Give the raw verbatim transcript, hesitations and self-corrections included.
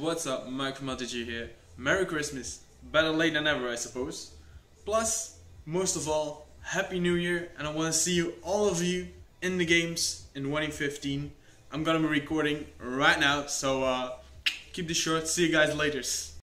what's up, Mike from L T G here. Merry Christmas, better late than ever I suppose. Plus, most of all, Happy New Year, and I want to see you, all of you, in the games in twenty fifteen. I'm gonna be recording right now, so uh, keep this short, see you guys later.